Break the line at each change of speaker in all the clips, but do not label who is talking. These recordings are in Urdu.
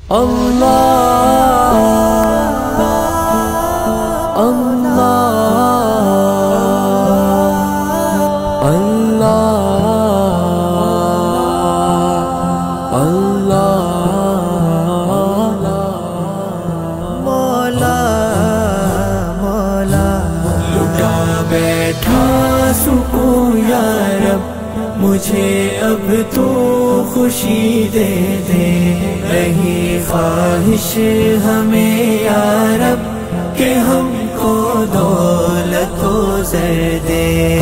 مجھے اب تو خوشی دے دے، نہیں خواہش ہمیں یا رب کہ ہم کو دولت و زر دے۔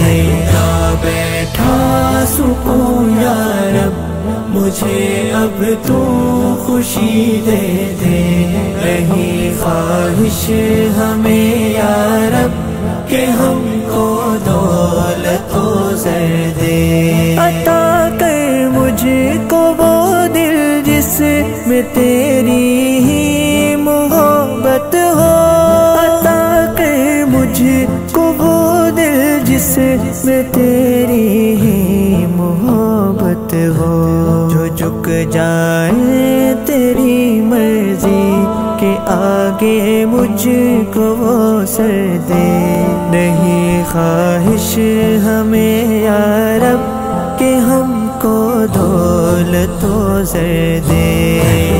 بیٹھا سکون یا رب مجھے اب تو خوشی دے دے، نہیں خواہش ہمیں یا رب کہ ہم کو دولت و زر دے۔ عطا کر مجھ کو وہ دل جس میں تیری ہی محبت ہو، عطا کر مجھ کو وہ دل جس میں تیری ہی محبت ہو، جو جھک جائے تیری مرضی کے آگے مجھ کو وہ سر دے، نہیں خواہش ہمیں یا رب کہ ہم کو دولت و زر دے۔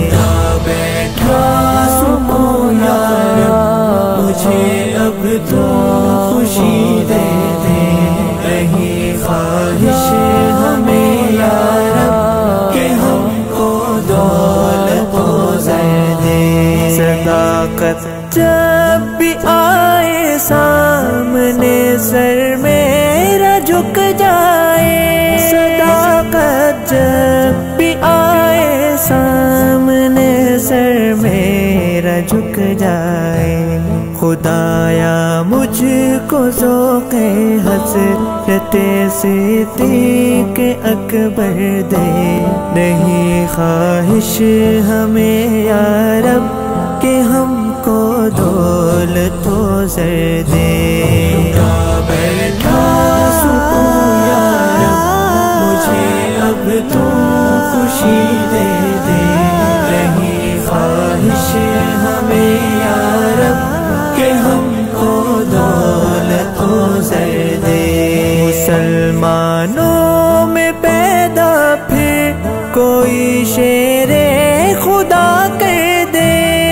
بیٹھا سکون یا رب مجھے اب تو خوشی دے دے، نہیں خواہش ہمیں یا رب کہ ہم کو دولت و زر دے۔ صداقت جب بھی آئے سامنے سر میرا جھک جائے، صداقت جب بھی آئے سامنے سر میرا جھک جائے، خدایا مجھ کو ذوق حضرت صدیق اکبر دے، نہیں خواہش ہمیں یا رب کہ ہم کو دولت و زر دے۔ بیٹھا سکون یا رب مجھے اب تو خوشی دے دے، نہیں خواہش ہمیں یا رب کہ ہم کو دولت و زر دے۔ مسلمانوں میں پیدا پھر کوئی شیر خدا کر دے،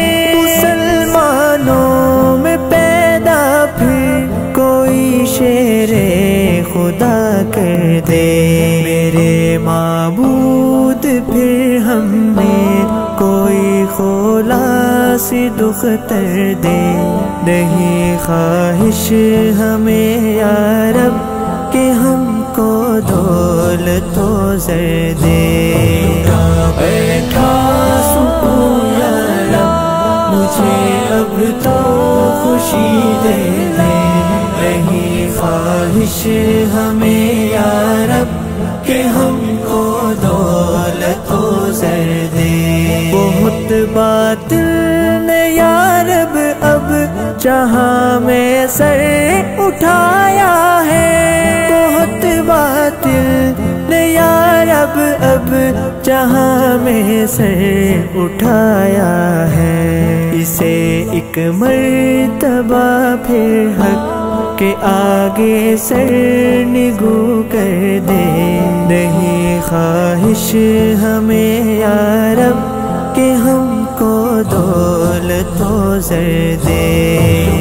مسلمانوں میں پیدا پھر کوئی شیر خدا کر دے، میرے معبود پھر ہم میں کوئی خلاصی دختر دے، نہیں خواہش ہمیں یا رب کہ ہم کو دولت و زر دے۔ بیٹھا سکون یا رب مجھے اب تو خوشی دے دے، نہیں خواہش ہمیں یا رب کہ ہم کو دولت و زر دے۔ بہت باطل نے یا رب اب جہاں میں سر اٹھایا ہے، بہت باطل نے یا رب اب جہاں میں سر اٹھایا ہے، اسے ایک مرتبہ پھر حق کے آگے سر نگو کر دے، نہیں خواہش ہمیں یا رب کہ ہم کو دولت و زر دے۔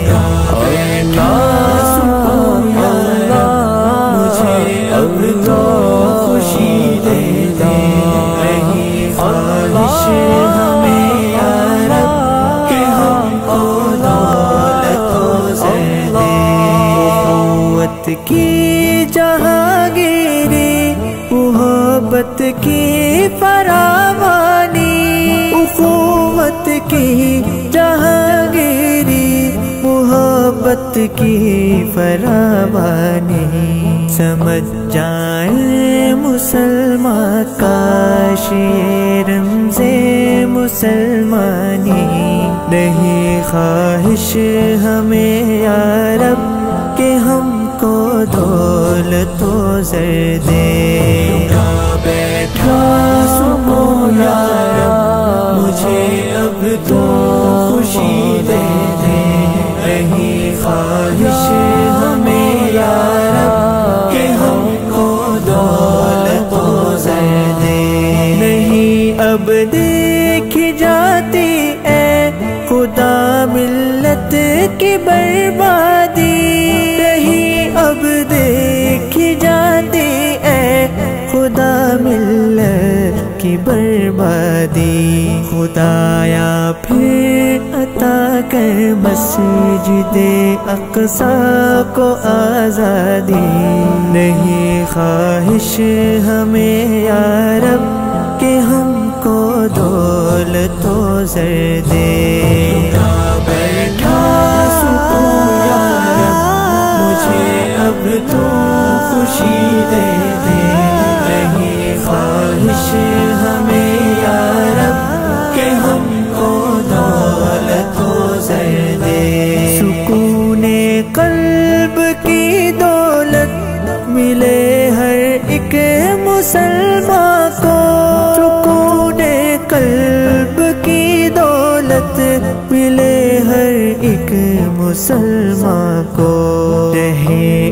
سکون یا رب مجھے اب تو خوشی دے دے، نہیں خواہش ہمیں یا رب کہ ہم کو دولت و زر دے۔ کی جہانگیری محبت کی فراوانی، اخوت کی جہانگیری محبت کی فراوانی، سمجھ جائیں مسلمان کاش یہ رمز مسلمانی، نہیں خواہش ہمیں یا رب کہ ہم کو دولت و زر دے۔ بیٹھا سکون یا رب مجھے اب تو خوشی دے دے، رہی خواہش ہمیں یا رب کہ ہم کو دولت و زر دے۔ نہیں اب دیکھی جاتی اے خدا ملت کی بربادی، نہیں اب دیکھی جاتی اے خدا ملت کی بربادی۔ خدایا پھر عطا کر مسجد اقصی کو آزادی، نہیں خواہش ہمیں یا رب کہ ہم کو دولت و زر دے۔ بیٹھا سکون یا رب مجھے اب تو خوشی دے دے، رہی خواہش ہمیں یا رب کہ ہم کو دولت و زر دے۔ سکون قلب کی دولت ملے ہر ایک مسلمان کو، سکون قلب کی دولت ملے ہر ایک مسلمان کو، رہے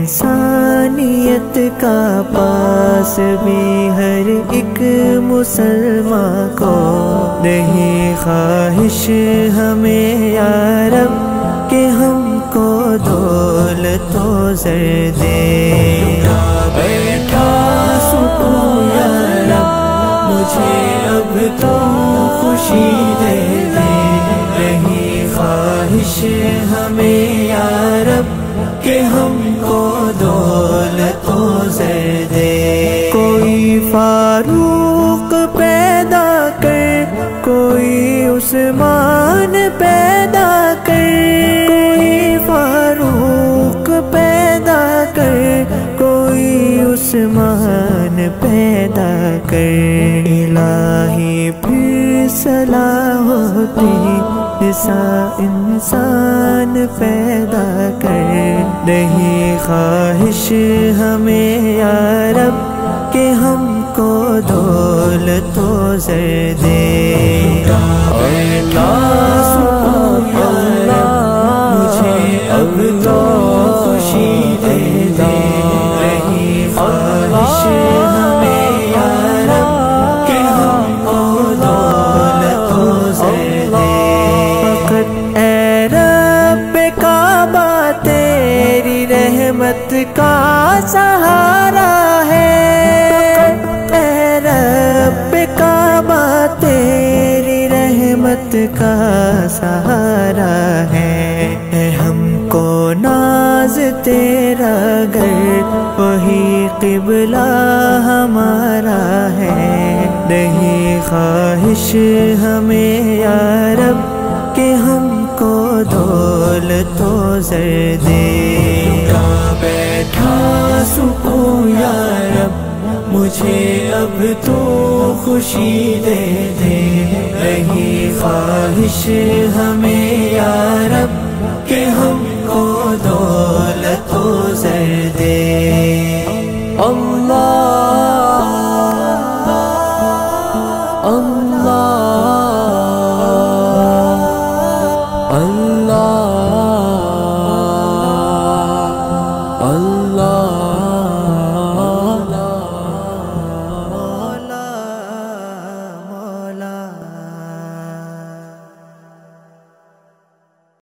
انسانیت کا پاس بھی ہر ایک مسلمان کو، نہیں خواہش ہمیں یا رب کہ ہم کو دولت و زر دے۔ بیٹھا سکون یا رب مجھے اب تو خوشی دے دے، رہی خواہش ہمیں یا رب کہ ہم کو دولت و زر دے۔ کوئی فاروق پیدا کر، کوئی عثمان پیدا کر، کوئی فاروق پیدا کر، کوئی عثمان پیدا کر، الہی پھر صلاح ہوتی ایسا انسان پیدا کر، نہیں خواہش ہمیں یا رب کہ ہم کو دولت و زر دے۔ بیٹھا سکون یا رب مجھے اب تو خوشی دے دے، رہی خواہش ہمیں یا رب کہ ہم کو دولت و زر دے۔ فقط اے رب کعبہ تیری رحمت کا سہارا ہے، اے رب کعبہ تیری رحمت کا سہارا ہے، اے ہم کو ناز تیرا گر وہی قبلہ ہمارا ہے، نہیں خواہش ہمیں یا رب کہ ہم کو دولت و زر دے۔ بیٹھا سکون یا رب مجھے اب تو خوشی دے دے، رہی خواہش ہمیں یا رب کہ ہم کو